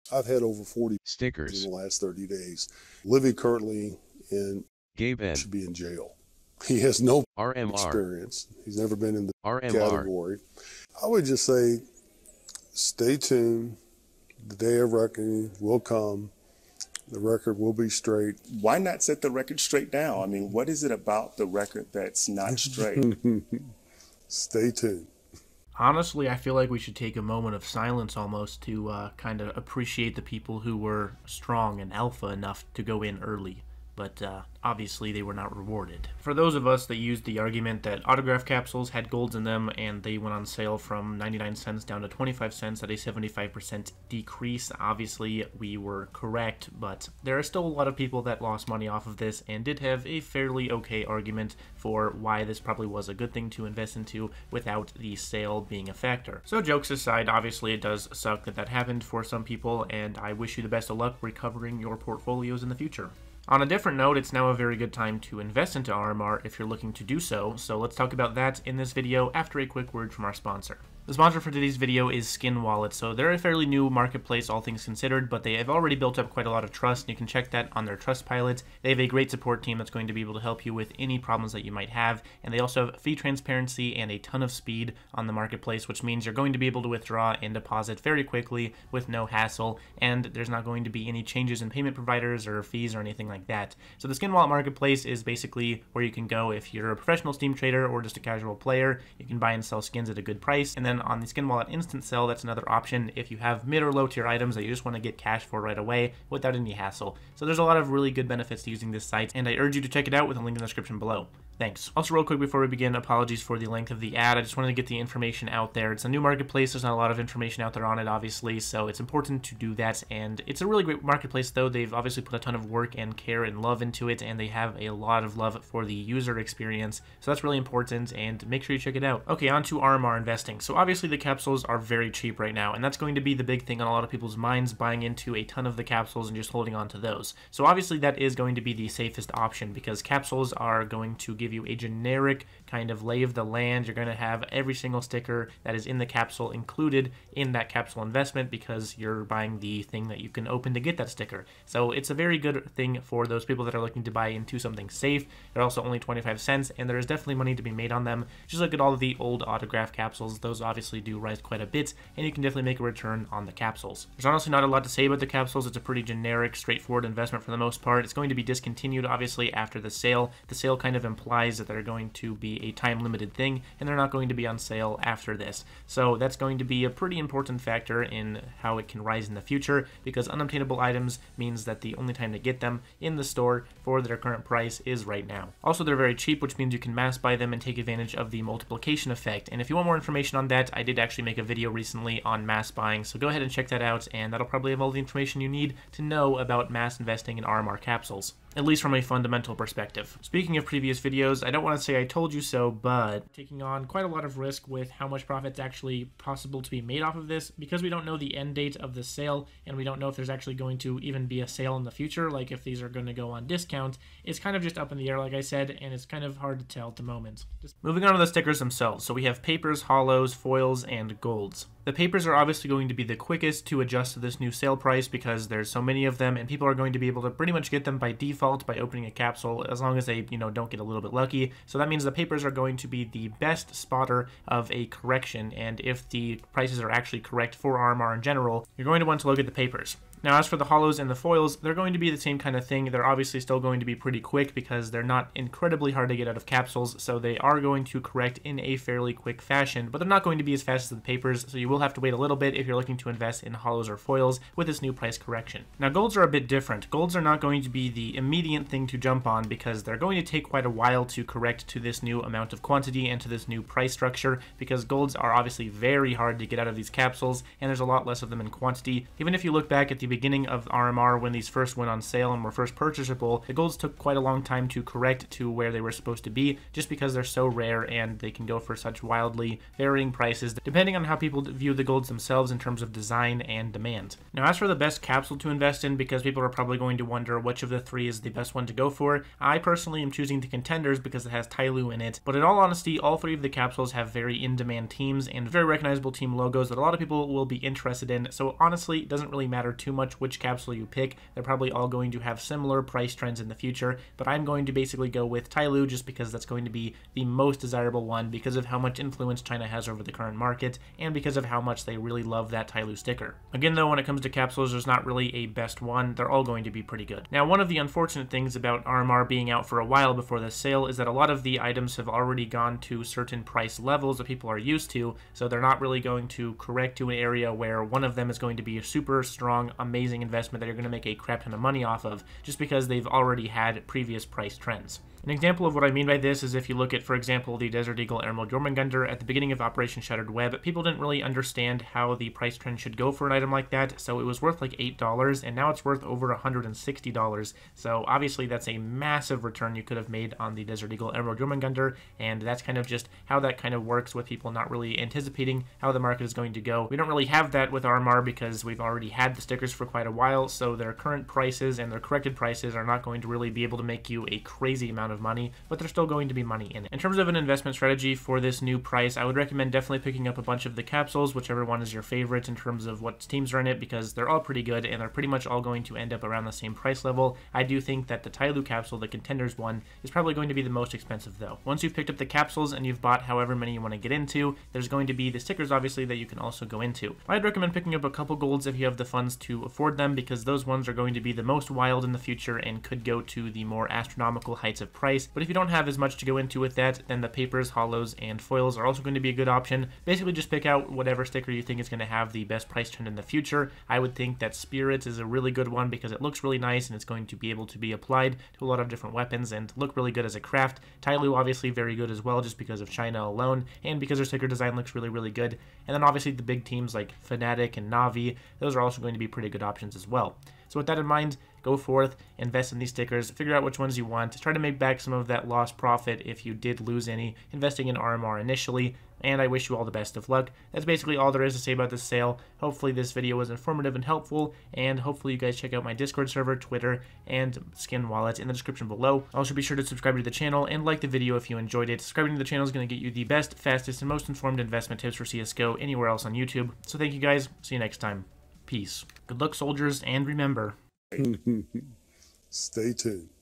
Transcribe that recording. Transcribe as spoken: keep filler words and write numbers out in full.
I've had over forty Stickers. in the last thirty days. Living currently in Gabe N. should be in jail. He has no R M R. experience. He's never been in the R M R. category. I would just say, stay tuned. The day of reckoning will come. The record will be straight. Why not set the record straight now? I mean, what is it about the record that's not straight? Stay tuned. Honestly, I feel like we should take a moment of silence almost to uh, kind of appreciate the people who were strong and alpha enough to go in early. But uh, obviously they were not rewarded. For those of us that used the argument that autograph capsules had golds in them and they went on sale from ninety-nine cents down to twenty-five cents at a seventy-five percent decrease, obviously we were correct, but there are still a lot of people that lost money off of this and did have a fairly okay argument for why this probably was a good thing to invest into without the sale being a factor. So jokes aside, obviously it does suck that that happened for some people, and I wish you the best of luck recovering your portfolios in the future. On a different note, it's now a very good time to invest into R M R if you're looking to do so, so let's talk about that in this video after a quick word from our sponsor. The sponsor for today's video is Skin Wallet. So they're a fairly new marketplace, all things considered, but they have already built up quite a lot of trust, and you can check that on their Trustpilot. They have a great support team that's going to be able to help you with any problems that you might have, and they also have fee transparency and a ton of speed on the marketplace, which means you're going to be able to withdraw and deposit very quickly with no hassle, and there's not going to be any changes in payment providers or fees or anything like that. So the Skin Wallet marketplace is basically where you can go if you're a professional Steam trader or just a casual player. You can buy and sell skins at a good price, and then on the Skin Wallet Instant Sell, that's another option if you have mid or low tier items that you just want to get cash for right away without any hassle. So there's a lot of really good benefits to using this site, and I urge you to check it out with a link in the description below. Thanks. Also, real quick before we begin, apologies for the length of the ad. I just wanted to get the information out there. It's a new marketplace. There's not a lot of information out there on it, obviously, so it's important to do that. And it's a really great marketplace, though. They've obviously put a ton of work and care and love into it, and they have a lot of love for the user experience. So that's really important, and make sure you check it out. Okay, on to R M R investing. So obviously the capsules are very cheap right now, and that's going to be the big thing on a lot of people's minds, buying into a ton of the capsules and just holding on to those. So obviously that is going to be the safest option, because capsules are going to give you a generic kind of lay of the land. You're going to have every single sticker that is in the capsule included in that capsule investment, because you're buying the thing that you can open to get that sticker. So it's a very good thing for those people that are looking to buy into something safe. They're also only twenty-five cents, and there is definitely money to be made on them. Just look at all of the old autograph capsules. Those obviously do rise quite a bit, and you can definitely make a return on the capsules. There's honestly not a lot to say about the capsules. It's a pretty generic, straightforward investment for the most part. It's going to be discontinued, obviously, after the sale. The sale kind of implies that they're going to be a time-limited thing, and they're not going to be on sale after this. So that's going to be a pretty important factor in how it can rise in the future, because unobtainable items means that the only time to get them in the store for their current price is right now. Also, they're very cheap, which means you can mass buy them and take advantage of the multiplication effect. And if you want more information on that, I did actually make a video recently on mass buying, so go ahead and check that out, and that'll probably have all the information you need to know about mass investing in R M R capsules, at least from a fundamental perspective. Speaking of previous videos, I don't want to say I told you so, but taking on quite a lot of risk with how much profit's actually possible to be made off of this, because we don't know the end date of the sale, and we don't know if there's actually going to even be a sale in the future, like if these are going to go on discount. It's kind of just up in the air, like I said, and it's kind of hard to tell at the moment. Just moving on to the stickers themselves. So we have papers, hollows, foils, and golds. The papers are obviously going to be the quickest to adjust to this new sale price, because there's so many of them, and people are going to be able to pretty much get them by default by opening a capsule, as long as they, you know, don't get a little bit lucky. So that means the papers are going to be the best spotter of a correction, and if the prices are actually correct for R M R in general, you're going to want to look at the papers. Now, as for the hollows and the foils, they're going to be the same kind of thing. They're obviously still going to be pretty quick, because they're not incredibly hard to get out of capsules, so they are going to correct in a fairly quick fashion, but they're not going to be as fast as the papers, so you will have to wait a little bit if you're looking to invest in hollows or foils with this new price correction. Now, golds are a bit different. Golds are not going to be the immediate thing to jump on, because they're going to take quite a while to correct to this new amount of quantity and to this new price structure, because golds are obviously very hard to get out of these capsules, and there's a lot less of them in quantity. Even if you look back at the beginning of R M R, when these first went on sale and were first purchasable, the golds took quite a long time to correct to where they were supposed to be, just because they're so rare and they can go for such wildly varying prices depending on how people view the golds themselves in terms of design and demand. Now, as for the best capsule to invest in, because people are probably going to wonder which of the three is the best one to go for. I personally am choosing the Contenders because it has Tyloo in it, but in all honesty, all three of the capsules have very in-demand teams and very recognizable team logos that a lot of people will be interested in, so honestly, it doesn't really matter too much which capsule you pick. They're probably all going to have similar price trends in the future, but I'm going to basically go with Tyloo just because that's going to be the most desirable one because of how much influence China has over the current market and because of how much they really love that Tyloo sticker. Again though, when it comes to capsules, there's not really a best one. They're all going to be pretty good. Now, one of the unfortunate things about R M R being out for a while before this sale is that a lot of the items have already gone to certain price levels that people are used to, so they're not really going to correct to an area where one of them is going to be a super strong, amazing investment that you're going to make a crap ton of money off of just because they've already had previous price trends. An example of what I mean by this is if you look at, for example, the Desert Eagle Emerald Jormungandr at the beginning of Operation Shattered Web, people didn't really understand how the price trend should go for an item like that, so it was worth like eight dollars, and now it's worth over one hundred sixty dollars, so obviously that's a massive return you could have made on the Desert Eagle Emerald Jormungandr, and that's kind of just how that kind of works with people not really anticipating how the market is going to go. We don't really have that with R M R because we've already had the stickers for quite a while, so their current prices and their corrected prices are not going to really be able to make you a crazy amount of money, but there's still going to be money in it. In terms of an investment strategy for this new price, I would recommend definitely picking up a bunch of the capsules, whichever one is your favorite in terms of what teams are in it, because they're all pretty good and they're pretty much all going to end up around the same price level. I do think that the Tyloo capsule, the Contenders one, is probably going to be the most expensive though. Once you've picked up the capsules and you've bought however many you want to get into, there's going to be the stickers obviously that you can also go into. I'd recommend picking up a couple golds if you have the funds to afford them, because those ones are going to be the most wild in the future and could go to the more astronomical heights of price. But if you don't have as much to go into with that, then the papers, hollows, and foils are also going to be a good option. Basically just pick out whatever sticker you think is going to have the best price trend in the future. I would think that Spirits is a really good one because it looks really nice and it's going to be able to be applied to a lot of different weapons and look really good as a craft. Tyloo obviously very good as well just because of China alone and because their sticker design looks really really good. And then obviously the big teams like Fnatic and Na'Vi, those are also going to be pretty good options as well. So with that in mind, go forth, invest in these stickers, figure out which ones you want, try to make back some of that lost profit if you did lose any investing in R M R initially, and I wish you all the best of luck. That's basically all there is to say about this sale. Hopefully this video was informative and helpful, and hopefully you guys check out my Discord server, Twitter, and skin wallet in the description below. Also be sure to subscribe to the channel and like the video if you enjoyed it. Subscribing to the channel is going to get you the best, fastest, and most informed investment tips for C S G O anywhere else on YouTube. So thank you guys, see you next time. Peace. Good luck soldiers, and remember, stay tuned.